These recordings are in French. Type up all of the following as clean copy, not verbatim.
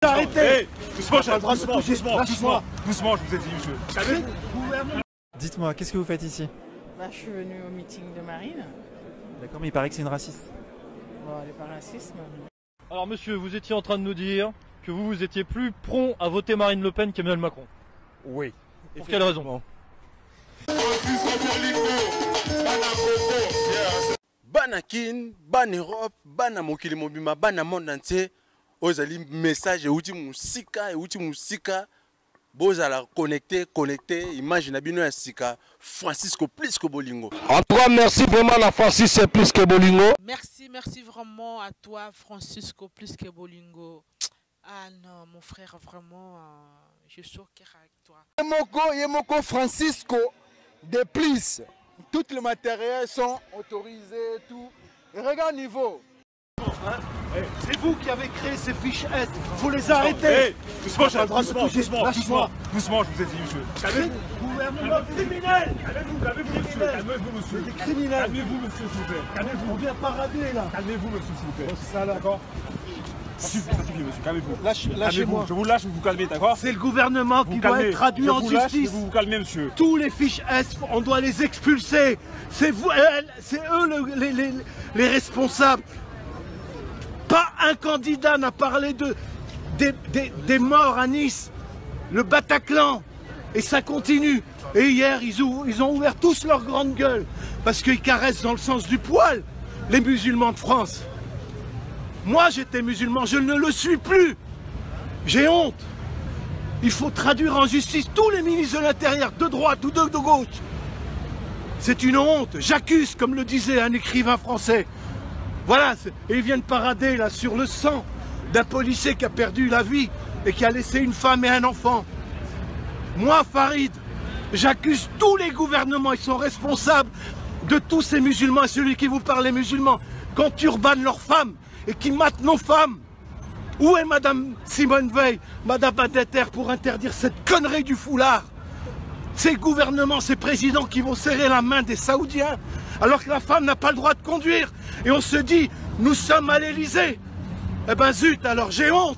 Arrêtez! Doucement, doucement, je vous ai dit, monsieur. Dites-moi, qu'est-ce que vous faites ici? Bah, je suis venue au meeting de Marine. D'accord, mais il paraît que c'est une raciste. Bon, elle n'est pas raciste, mais... Alors monsieur, vous étiez en train de nous dire que vous étiez plus prompt à voter Marine Le Pen qu'Emmanuel Macron. Oui. Pour quelle raison? Banakin, ban Europe, ban mokili mobima, ban monde entier. Ozali message euti musika. Bozala connecté, image nabino ya sika. Francisco plus que Bolingo. En tout cas, merci vraiment à Francis, c'est plus que Bolingo. Merci vraiment à toi, Francisco, plus que Bolingo. Ah non, mon frère, vraiment, je suis au cœur avec toi. Yemoko Francisco, de plus. Tous les matériels sont autorisés, tout. Et regarde niveau. C'est vous qui avez créé ces fiches S, faut les arrêter. Doucement, je vous ai dit, monsieur. Gouvernement criminel. Calmez-vous, monsieur. Des criminels. Calmez-vous, monsieur, s'il vous plaît. On vient parader là. Calmez-vous, monsieur, s'il vous plaît. Ça là. D'accord? Ça suffit, monsieur, calmez-vous. Lâchez-moi. Je vous lâche, vous vous calmez, d'accord? C'est le gouvernement qui doit être traduit en justice. Vous vous calmez, monsieur. Tous les fiches S, on doit les expulser. C'est vous, c'est eux les responsables. Pas un candidat n'a parlé des morts à Nice, le Bataclan, et ça continue. Et hier, ils ont ouvert tous leur grande gueule, parce qu'ils caressent dans le sens du poil les musulmans de France. Moi, j'étais musulman, je ne le suis plus. J'ai honte. Il faut traduire en justice tous les ministres de l'Intérieur, de droite ou de gauche. C'est une honte. J'accuse, comme le disait un écrivain français. Voilà, et ils viennent parader là sur le sang d'un policier qui a perdu la vie et qui a laissé une femme et un enfant. Moi, Farid, j'accuse tous les gouvernements, ils sont responsables de tous ces musulmans, et celui qui vous parle les musulmans, quand turbanent leurs femmes et qui matent nos femmes. Où est Madame Simone Veil, Madame Badinter pour interdire cette connerie du foulard? Ces gouvernements, ces présidents qui vont serrer la main des Saoudiens alors que la femme n'a pas le droit de conduire. Et on se dit, nous sommes à l'Elysée. Eh ben zut, alors j'ai honte.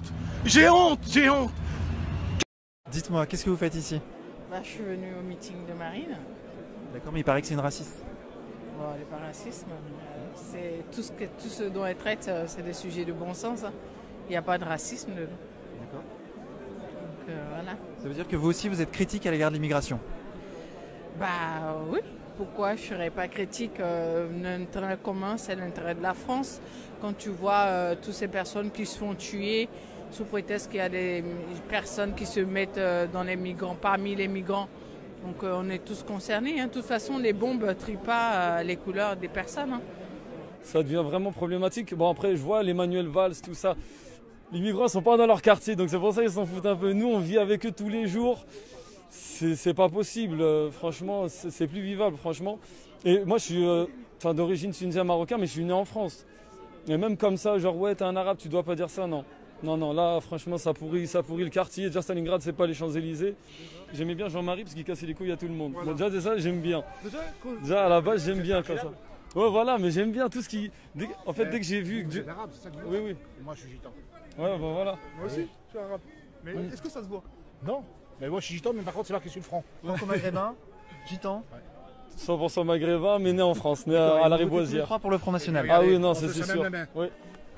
Dites-moi, qu'est-ce que vous faites ici? Bah, je suis venue au meeting de Marine. D'accord, mais il paraît que c'est une raciste. Bon, elle n'est pas raciste, mais tout ce dont elle traite, c'est des sujets de bon sens. Hein. Il n'y a pas de racisme dedans. D'accord. Donc voilà. Ça veut dire que vous aussi, vous êtes critique à l'égard de l'immigration? Bah oui. Pourquoi je ne serais pas critique? L'intérêt commun, c'est l'intérêt de la France. Quand tu vois toutes ces personnes qui se font tuer sous prétexte qu'il y a des personnes qui se mettent dans les migrants, parmi les migrants. Donc on est tous concernés. Hein. De toute façon, les bombes ne trient pas les couleurs des personnes. Hein. Ça devient vraiment problématique. Bon après, je vois les Manuel Valls, tout ça. Les migrants ne sont pas dans leur quartier, donc c'est pour ça qu'ils s'en foutent un peu. Nous, on vit avec eux tous les jours. C'est pas possible, franchement, c'est plus vivable, franchement. Et moi, je suis d'origine tunisienne marocain, mais je suis né en France. Et même comme ça, genre, ouais, t'es un arabe, tu dois pas dire ça, non. Non, là, franchement, ça pourrit le quartier. Déjà, Stalingrad, c'est pas les Champs-Élysées. J'aimais bien Jean-Marie parce qu'il cassait les couilles à tout le monde. Voilà. Bon, déjà, c'est ça, j'aime bien. Déjà, à la base, j'aime bien comme ça. Ouais, voilà, mais j'aime bien tout ce qui... En fait, dès que j'ai vu... Vous êtes arabe, c'est ça que vous Oui. Et moi, je suis gitan. Ouais, bon, voilà. Moi aussi, je suis arabe. Mais est-ce que ça se voit? Non. Mais moi, je suis gitan, mais par contre, c'est marqué sur le front. Franco-maghrébin, gitan. 100% maghrébin, mais né en France, né à la Riboisière. 3 pour le Front National. Ah oui, non, c'est sûr. Oui.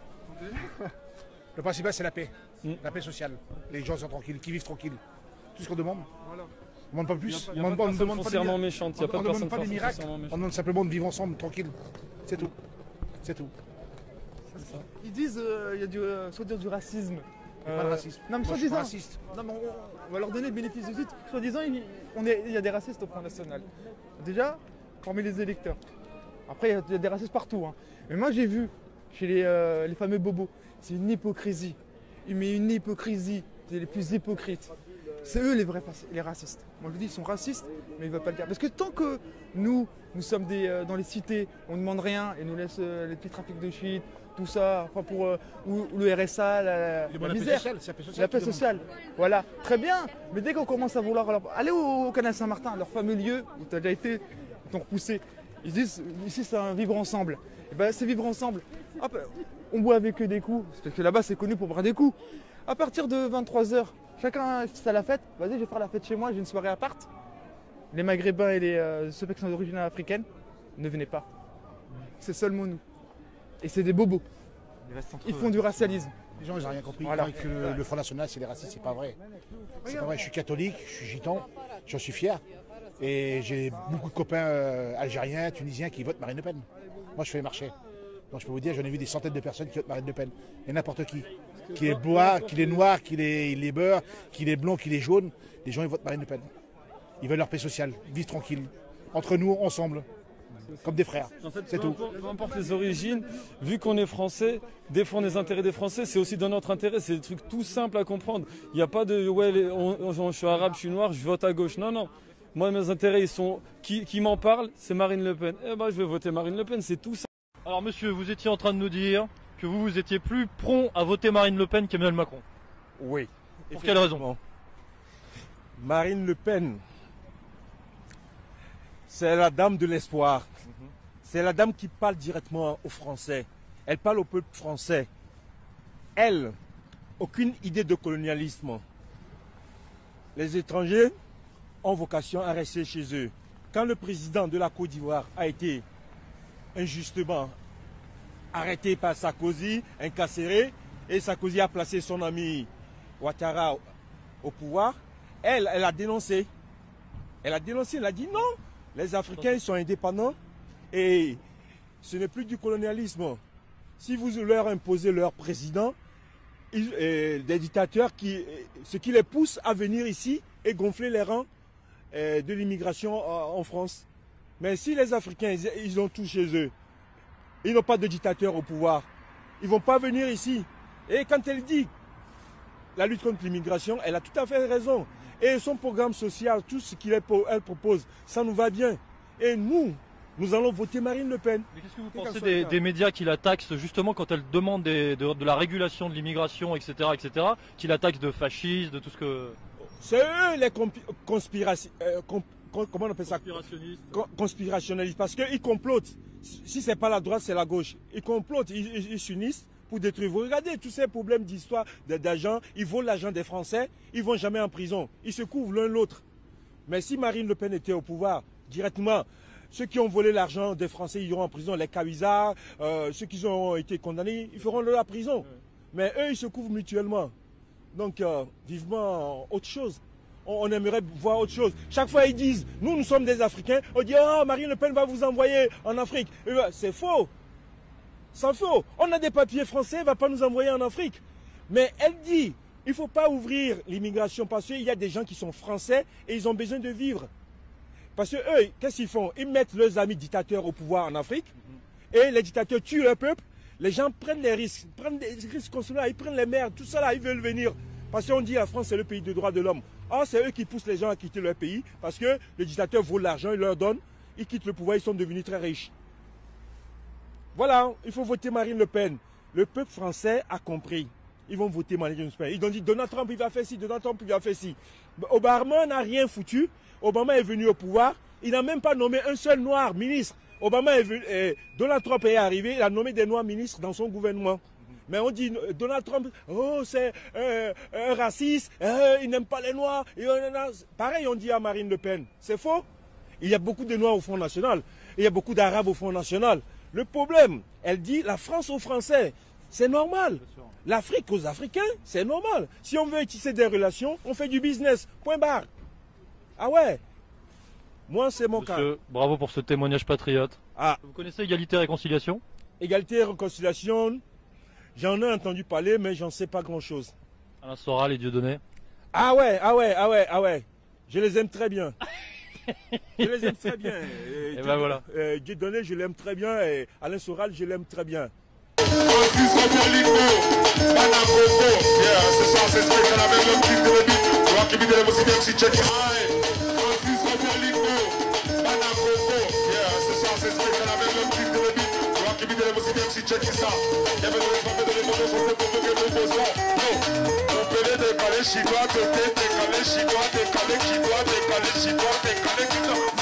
Le principal, c'est la paix. La paix sociale. Les gens sont tranquilles, qui vivent tranquilles. Tout ce qu'on demande. Voilà. On ne demande pas plus. Il n'y a pas de personne foncièrement méchante. Il n'y a pas de personne pas des miracles. On demande simplement de vivre ensemble, tranquille. C'est tout. C'est tout. Ils disent il y a du racisme. Pas de racisme. Non, mais moi, soi-disant. Raciste. Non, mais on va leur donner le bénéfice du doute. Soi-disant, il y a des racistes au Front National. Déjà, parmi les électeurs. Après, il y a des racistes partout. Hein. Mais moi, j'ai vu chez les fameux bobos, c'est une hypocrisie. Mais une hypocrisie. C'est les plus hypocrites. C'est eux les racistes. Moi, je dis, ils sont racistes, mais ils ne veulent pas le dire. Parce que tant que nous sommes dans les cités, on ne demande rien et nous laisse les petits trafics de shit, tout ça, enfin ou le RSA, la misère, la paix sociale. Voilà, très bien. Mais dès qu'on commence à vouloir aller au canal Saint-Martin, leur fameux lieu où tu as déjà été, ils t'ont repoussé. Ils disent ici c'est un vivre ensemble. Et ben c'est vivre ensemble. Hop, on boit avec eux des coups, parce que là-bas c'est connu pour boire des coups. À partir de 23h, chacun fait la fête. Vas-y, je vais faire la fête chez moi, j'ai une soirée à part. Les Maghrébins et ceux qui sont d'origine africaine, ne venez pas. C'est seulement nous. Et c'est des bobos. Ils font du racialisme. Les gens, ils n'ont rien compris. Voilà. Ils croient que le Front National, c'est les racistes. C'est pas vrai. C'est pas vrai. Je suis catholique, je suis gitan, j'en suis fier. Et j'ai beaucoup de copains algériens, tunisiens qui votent Marine Le Pen. Moi, je fais les marchés. Donc, je peux vous dire, j'en ai vu des centaines de personnes qui votent Marine Le Pen. Et n'importe qui. Qu'il est bois, qu'il est noir, qu'il est beurre, qu'il est blond, qu'il est jaune. Les gens, ils votent Marine Le Pen. Ils veulent leur paix sociale, vivre tranquille. Entre nous, ensemble. Comme des frères, en fait, c'est tout. Peu importe les origines, vu qu'on est français, défendre les intérêts des Français, c'est aussi dans notre intérêt. C'est des trucs tout simples à comprendre. Il n'y a pas de ouais, je suis arabe, je suis noir, je vote à gauche. Non, non. Moi, mes intérêts, ils sont. Qui m'en parle, c'est Marine Le Pen. Eh ben, je vais voter Marine Le Pen, c'est tout ça. Alors, monsieur, vous étiez en train de nous dire que vous étiez plus prompt à voter Marine Le Pen qu'Emmanuel Macron. Oui. Pour quelle raison? Marine Le Pen, c'est la dame de l'espoir. C'est la dame qui parle directement aux Français. Elle parle au peuple français. Elle, aucune idée de colonialisme. Les étrangers ont vocation à rester chez eux. Quand le président de la Côte d'Ivoire a été injustement arrêté par Sarkozy, incarcéré, et Sarkozy a placé son ami Ouattara au pouvoir, elle a dénoncé. Elle a dénoncé, elle a dit non, les Africains ils sont indépendants et ce n'est plus du colonialisme. Si vous leur imposez leur président, des dictateurs, ce qui les pousse à venir ici et gonfler les rangs de l'immigration en France. Mais si les Africains, ils ont tout chez eux, ils n'ont pas de dictateur au pouvoir, ils ne vont pas venir ici. Et quand elle dit la lutte contre l'immigration, elle a tout à fait raison. Et son programme social, tout ce qu'elle propose, ça nous va bien. Et nous allons voter Marine Le Pen. Mais qu'est-ce que vous pensez des médias qui la taxent justement quand elle demande de la régulation de l'immigration, etc., qui la taxent de fascistes, de tout ce que... C'est eux les comment on appelle ça? Conspirationnistes. Parce qu'ils complotent. Si ce n'est pas la droite, c'est la gauche. Ils complotent, ils s'unissent pour détruire. Vous regardez tous ces problèmes d'histoire d'argent, ils volent l'argent des Français, ils ne vont jamais en prison. Ils se couvrent l'un l'autre. Mais si Marine Le Pen était au pouvoir, directement, ceux qui ont volé l'argent des Français iront en prison, les Kawisa, ceux qui ont été condamnés, ils feront leur prison. Mais eux, ils se couvrent mutuellement. Donc, vivement autre chose. On aimerait voir autre chose. Chaque fois, ils disent, nous sommes des Africains. On dit, oh, Marine Le Pen va vous envoyer en Afrique. C'est faux. C'est faux. On a des papiers français, elle ne va pas nous envoyer en Afrique. Mais elle dit, il ne faut pas ouvrir l'immigration parce qu'il y a des gens qui sont français et ils ont besoin de vivre. Parce que eux, qu'est-ce qu'ils font? Ils mettent leurs amis dictateurs au pouvoir en Afrique et les dictateurs tuent leur peuple. Les gens prennent des risques, comme cela, ils prennent les mers, tout ça là, ils veulent venir. Parce qu'on dit la France c'est le pays des droits de l'homme. Or c'est eux qui poussent les gens à quitter leur pays parce que le dictateur vole l'argent, il leur donne, ils quittent le pouvoir, ils sont devenus très riches. Voilà, il faut voter Marine Le Pen. Le peuple français a compris. Ils vont voter Marine Le Pen. Ils ont dit Donald Trump il va faire ci, Donald Trump il va faire ci. Obama n'a rien foutu. Obama est venu au pouvoir. Il n'a même pas nommé un seul noir ministre. Donald Trump est arrivé, il a nommé des noirs ministres dans son gouvernement. Mais on dit Donald Trump, oh c'est un raciste, il n'aime pas les noirs. Pareil on dit à Marine Le Pen. C'est faux. Il y a beaucoup de noirs au Front National. Il y a beaucoup d'arabes au Front National. Le problème, elle dit la France aux Français, c'est normal. L'Afrique aux Africains, c'est normal. Si on veut tisser des relations, on fait du business. Point barre. Ah ouais. Moi, c'est mon cas. Bravo pour ce témoignage patriote. Ah. Vous connaissez Égalité et Réconciliation? Égalité et Réconciliation, j'en ai entendu parler, mais j'en sais pas grand-chose. Alain Soral et Dieudonné? Ah ouais. Je les aime très bien. Je les aime très bien. Et ben voilà. Dieudonné, je l'aime très bien. Et Alain Soral, je l'aime très bien. Francis Copolino, Bana Coco, yeah, ce soir c'est spécial avec le petit de l'habit, tu vois qui vit de la musique MC check it out. Francis Copolino, Bana Coco, yeah, ce soir c'est spécial avec le petit de l'habit, tu vois qui vit de la musique MC check it out. Y'a besoin de se de l'émotion, on fait pour que nous posons. Non, on peut les décaler, chinois, te décaler, chinois, décaler, chinois, décaler, chinois, décaler, chinois.